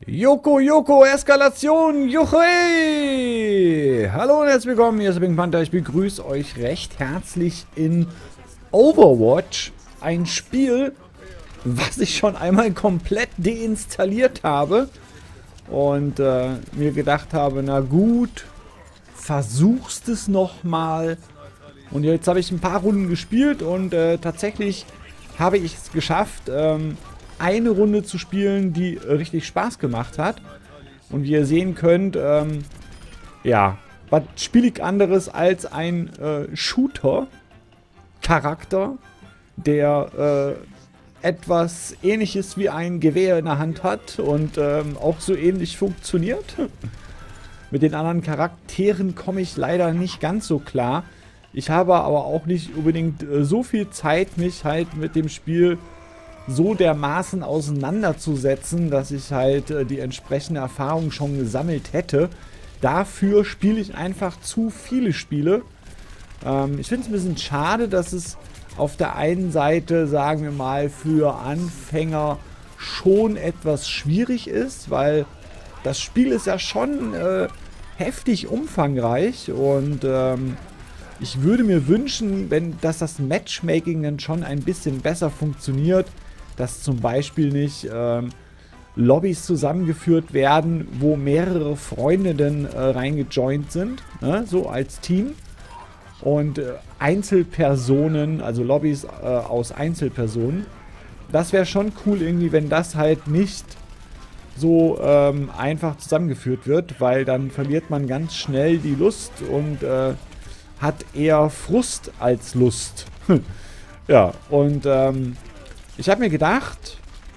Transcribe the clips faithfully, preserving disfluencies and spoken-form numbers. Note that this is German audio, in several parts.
Joko Joko Eskalation Juchei! Hallo und herzlich willkommen, hier ist der Pink Panther. Ich begrüße euch recht herzlich in Overwatch. Ein Spiel, was ich schon einmal komplett deinstalliert habe. Und äh, mir gedacht habe, na gut, versuchst es nochmal. Und jetzt habe ich ein paar Runden gespielt und äh, tatsächlich habe ich es geschafft, ähm, eine Runde zu spielen, die richtig Spaß gemacht hat. Und wie ihr sehen könnt, ähm, ja, was spiele ich anderes als ein äh, Shooter-Charakter, der äh, etwas Ähnliches wie ein Gewehr in der Hand hat und ähm, auch so ähnlich funktioniert. Mit den anderen Charakteren komme ich leider nicht ganz so klar. Ich habe aber auch nicht unbedingt äh, so viel Zeit, mich halt mit dem Spiel so dermaßen auseinanderzusetzen, dass ich halt äh, die entsprechende Erfahrung schon gesammelt hätte. Dafür spiele ich einfach zu viele Spiele. Ähm, ich finde es ein bisschen schade, dass es auf der einen Seite, sagen wir mal, für Anfänger schon etwas schwierig ist, weil das Spiel ist ja schon äh, heftig umfangreich und ähm, ich würde mir wünschen, wenn dass das Matchmaking dann schon ein bisschen besser funktioniert, dass zum Beispiel nicht ähm, Lobbys zusammengeführt werden, wo mehrere Freunde dann äh, reingejoint sind, ne? So als Team. Und äh, Einzelpersonen, also Lobbys äh, aus Einzelpersonen. Das wäre schon cool irgendwie, wenn das halt nicht so ähm, einfach zusammengeführt wird, weil dann verliert man ganz schnell die Lust und äh, hat eher Frust als Lust. Ja, und ähm, ich habe mir gedacht,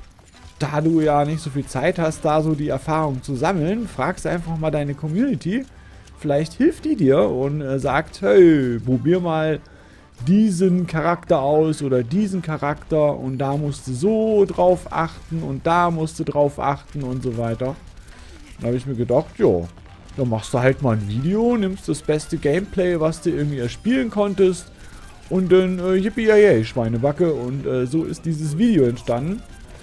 da du ja nicht so viel Zeit hast, da so die Erfahrung zu sammeln, fragst einfach mal deine Community. Vielleicht hilft die dir und äh, sagt, hey, probier mal diesen Charakter aus oder diesen Charakter und da musst du so drauf achten und da musst du drauf achten und so weiter. Da habe ich mir gedacht, jo, dann machst du halt mal ein Video, nimmst das beste Gameplay, was du irgendwie erspielen konntest und dann äh, yippie Schweinebacke und äh, so ist dieses Video entstanden.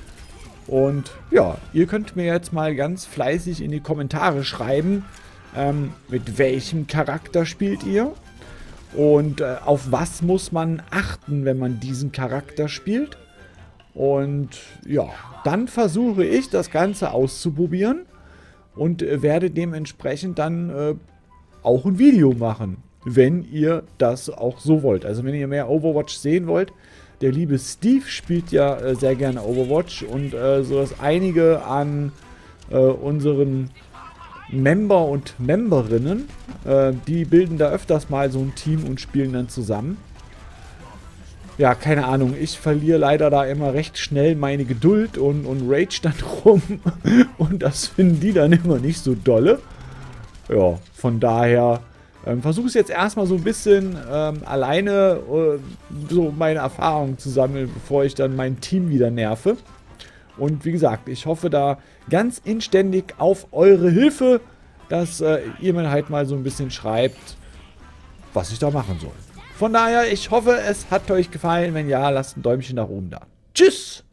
Und ja, ihr könnt mir jetzt mal ganz fleißig in die Kommentare schreiben, ähm, mit welchem Charakter spielt ihr und äh, auf was muss man achten, wenn man diesen Charakter spielt. Und ja, dann versuche ich das Ganze auszuprobieren und äh, werde dementsprechend dann äh, auch ein Video machen, wenn ihr das auch so wollt. Also wenn ihr mehr Overwatch sehen wollt. Der liebe Steve spielt ja äh, sehr gerne Overwatch und äh, so dass einige an äh, unseren Member und Memberinnen, äh, die bilden da öfters mal so ein Team und spielen dann zusammen. Ja, keine Ahnung, ich verliere leider da immer recht schnell meine Geduld und, und rage dann rum und das finden die dann immer nicht so dolle. Ja, von daher ähm, versuche es jetzt erstmal so ein bisschen ähm, alleine äh, so meine Erfahrungen zu sammeln, bevor ich dann mein Team wieder nerve. Und wie gesagt, ich hoffe da ganz inständig auf eure Hilfe, dass äh, ihr mir halt mal so ein bisschen schreibt, was ich da machen soll. Von daher, ich hoffe, es hat euch gefallen. Wenn ja, lasst ein Däumchen nach oben da. Tschüss!